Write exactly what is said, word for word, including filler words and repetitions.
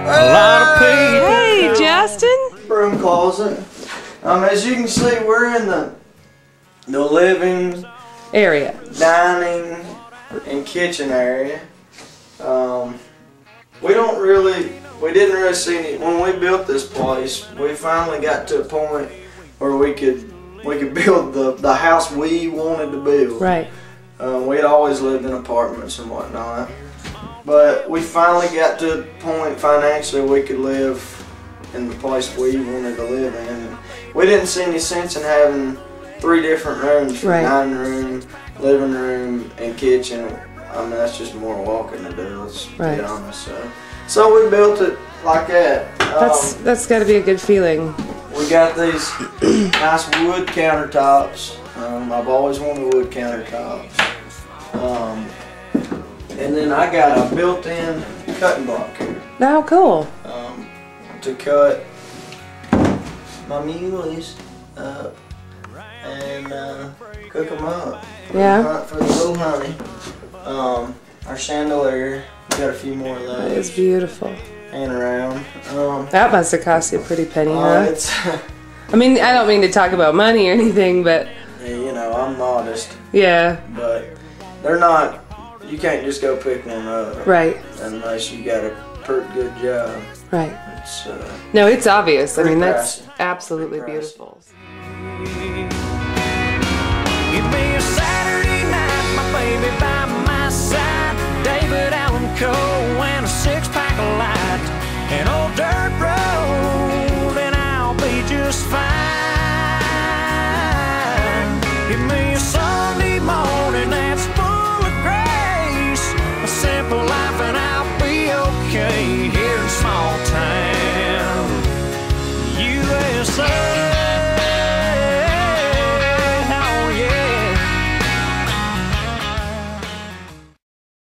A lot of people. Hey, Justin. Broom closet. Um, as you can see, we're in the the living Area. dining and kitchen area. Um, we don't really, we didn't really see any, when we built this place, we finally got to a point where we could, we could build the, the house we wanted to build. Right. Um, we had always lived in apartments and whatnot, but we finally got to a point financially we could live in the place we wanted to live in. And we didn't see any sense in having three different rooms, Right. dining room, living room, and kitchen. I mean, that's just more walking to do, let's Right. be honest. So, so we built it like that. That's Um, that's got to be a good feeling. we got these nice wood countertops. Um, I've always wanted wood countertops. Um, and then I got a built-in cutting block here How cool. um, to cut my muleys up and uh, cook them up. For Yeah. the hunt- for the little honey. Um, our chandelier, we got a few more of That is those beautiful. hanging around. Um, That must have cost you a pretty penny, uh, huh? it's, I mean, I don't mean to talk about money or anything, but you know, I'm modest, yeah, but they're not. You can't just go pick one up right, unless you got a pretty good job. right. It's uh, No, it's obvious. I Pretty mean, that's pricey. absolutely Pretty pricey. beautiful.